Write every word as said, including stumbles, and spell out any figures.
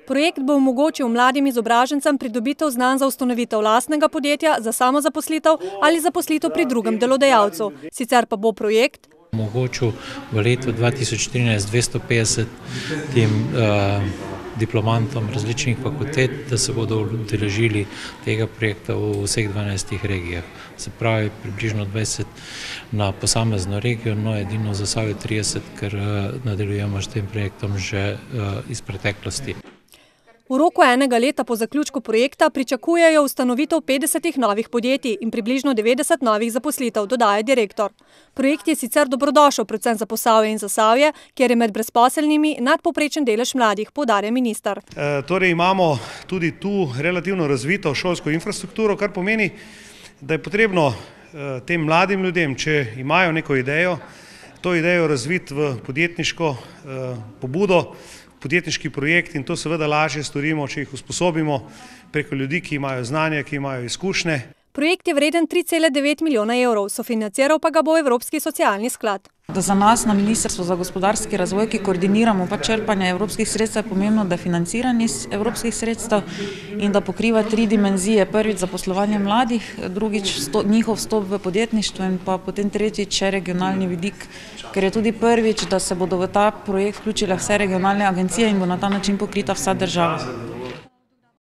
Projekt bo omogočil mladim izobražencem pridobitev znanj za ustanovitev lastnega podjetja, za samozaposlitev ali zaposlitev pri drugem delodajalcu. Sicer pa bo projekt omogočil v letu dva tisoč trinajst dvesto petdeset tem uh, diplomantom različnih fakultet, da se bodo udeležili tega projekta v vseh dvanajstih regijah. Se pravi približno dvajset na posamezno regijo, no edino za Zasavje trideset, ker uh, nadaljujemo s tem projektom že uh, iz preteklosti. V roku enega leta po zaključku projekta pričakujejo ustanovitev petdesetih novih podjetij in približno devetdeset novih zaposlitev, dodaja direktor. Projekt je sicer dobrodošel predvsem za Posavje in Zasavje, kjer je med brezposelnimi nadpovprečen delež mladih, poudarja minister. E, torej imamo tudi tu relativno razvito šolsko infrastrukturo, kar pomeni, da je potrebno e, tem mladim ljudem, če imajo neko idejo, to idejo razviti v podjetniško e, pobudo, podjetniški projekt, in to seveda lažje storimo, če jih usposobimo preko ljudi, ki imajo znanje, ki imajo izkušnje. Projekt je vreden tri cele devet milijona evrov, sofinanciral pa ga bo Evropski socialni sklad. Za nas na Ministrstvu za gospodarski razvoj, ki koordiniramo pa črpanje evropskih sredstev, je pomembno, da financiranje iz evropskih sredstev in da pokriva tri dimenzije. Prvič zaposlovanje mladih, drugič sto, njihov vstop v podjetništvo in pa potem tretjič regionalni vidik, ker je tudi prvič, da se bodo v ta projekt vključile vse regionalne agencije in bo na ta način pokrita vsa država.